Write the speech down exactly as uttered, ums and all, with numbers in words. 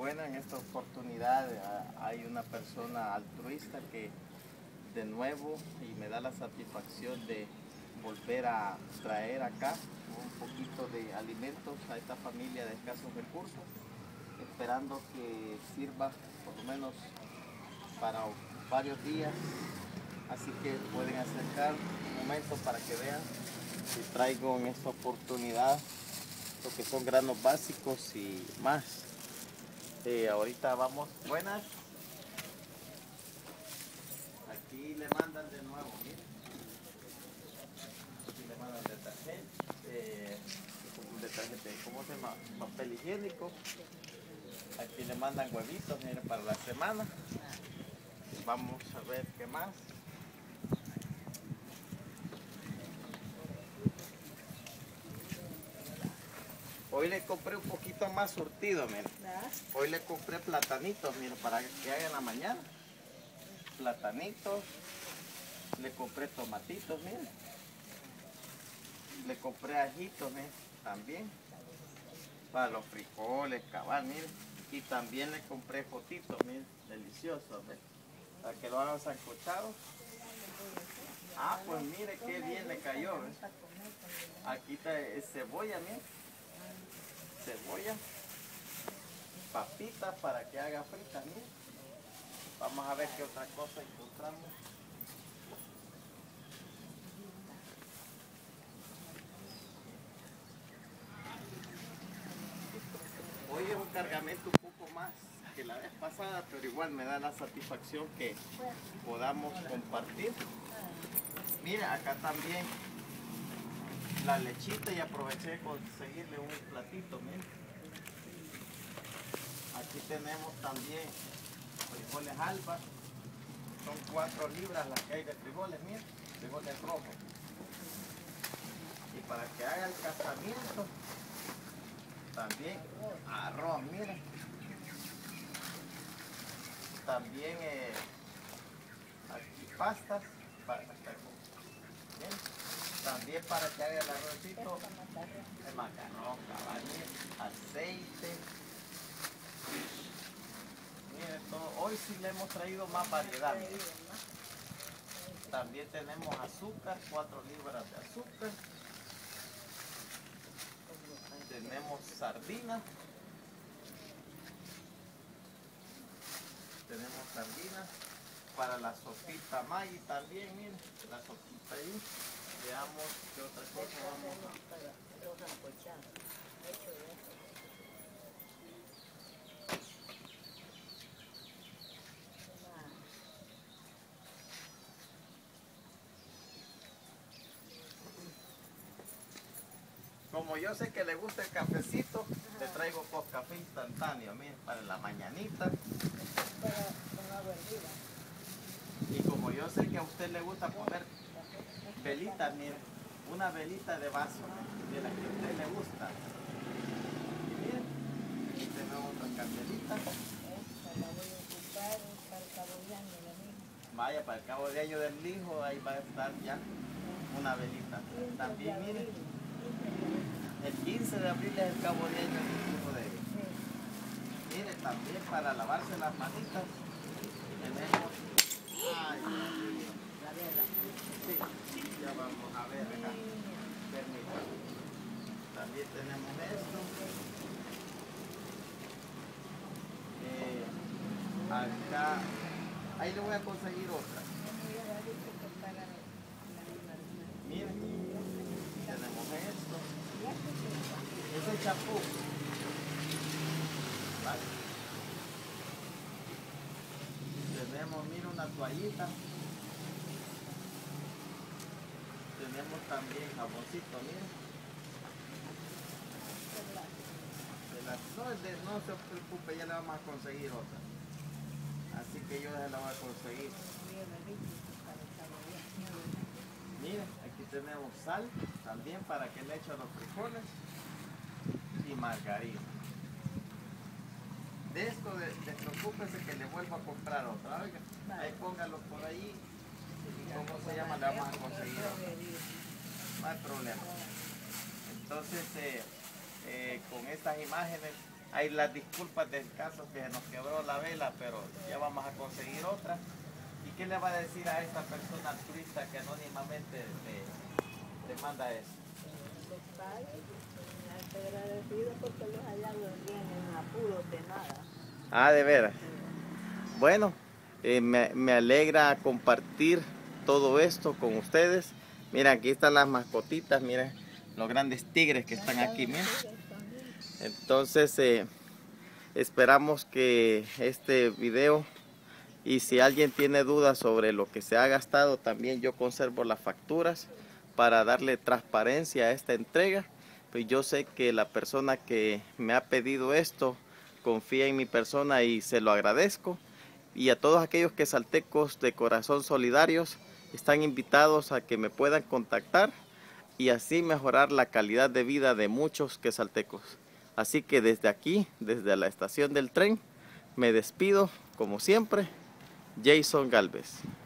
Bueno, en esta oportunidad uh, hay una persona altruista que de nuevo y me da la satisfacción de volver a traer acá un poquito de alimentos a esta familia de escasos recursos, esperando que sirva por lo menos para varios días. Así que pueden acercar un momento para que vean que traigo en esta oportunidad lo que son granos básicos y más. Eh, ahorita vamos, buenas. Aquí le mandan de nuevo, miren. Aquí le mandan detergente, eh, un detergente, ¿cómo se llama? Papel higiénico. Aquí le mandan huevitos, miren, para la semana. Vamos a ver qué más. Hoy le compré un poquito más surtido, miren. Hoy le compré platanitos, miren, para que hagan la mañana. Platanitos. Le compré tomatitos, miren. Le compré ajitos, miren, también. Para los frijoles, cabal, miren. Y también le compré fotitos, miren, deliciosos, miren. Para que lo hagan sancochado. Ah, pues mire qué bien le cayó, miren. Aquí está cebolla, miren. Cebolla, papitas para que haga fritas, miren. Vamos a ver qué otra cosa encontramos. Hoy es un cargamento un poco más que la vez pasada, pero igual me da la satisfacción que podamos compartir. Mira, acá también la lechita y aproveché de conseguirle un platito, miren. Aquí tenemos también frijoles alba, son cuatro libras las que hay de frijoles, miren, frijoles rojos. Y para que haga el casamiento, también arroz, miren. También eh, aquí pastas, para, bien. También para que haga el arrocito, el macarrón, cabal, aceite. Miren, todo. Hoy sí le hemos traído más variedad. Miren. También tenemos azúcar, cuatro libras de azúcar. Tenemos sardinas. Tenemos sardinas para la sopita Maggi también, miren, la sopita ahí. Veamos qué otra cosa vamos a... Como yo sé que le gusta el cafecito, ajá, le traigo con café instantáneo, miren, para la mañanita. Y como yo sé que a usted le gusta poner velitas, miren, una velita de vaso, de la que a usted le gusta. Y miren, aquí tenemos otra candelita. Vaya, para el cabo de año del hijo, ahí va a estar ya una velita. También miren, el quince de abril es el cabo de año del hijo de ellos. Miren, también para lavarse las manitas tenemos... Ay, Dios mío. Sí, ya vamos a ver acá. Permítanme. También tenemos esto. Eh, acá, ahí le voy a conseguir otra. Miren, tenemos esto. Ese es champú. Vale. Tenemos, mira, una toallita. Tenemos también jaboncito, miren. No, de, no se preocupe, ya le vamos a conseguir otra. Así que yo se la voy a conseguir. Miren, aquí tenemos sal también para que le eche a los frijoles y margarina. De esto, despreocúpese que le vuelvo a comprar otra. Oiga, ahí póngalo por ahí. ¿Cómo se llama? Le vamos a conseguir otra. No hay problema. Entonces, eh, eh, con estas imágenes hay las disculpas del caso que se nos quebró la vela, pero ya vamos a conseguir otra. ¿Y qué le va a decir a esta persona altruista que anónimamente le, le manda eso? Los padres, me hace agradecido porque los allá no tienen apuros de nada. Ah, de veras. Sí. Bueno, eh, me, me alegra compartir todo esto con ustedes. Miren, aquí están las mascotitas, miren los grandes tigres que están aquí, miren. Entonces, eh, esperamos que este video, y si alguien tiene dudas sobre lo que se ha gastado, también yo conservo las facturas para darle transparencia a esta entrega. Pues yo sé que la persona que me ha pedido esto confía en mi persona y se lo agradezco. Y a todos aquellos quesaltecos de corazón solidarios están invitados a que me puedan contactar y así mejorar la calidad de vida de muchos quesaltecos. Así que desde aquí, desde la estación del tren, me despido como siempre, Jason Galvez.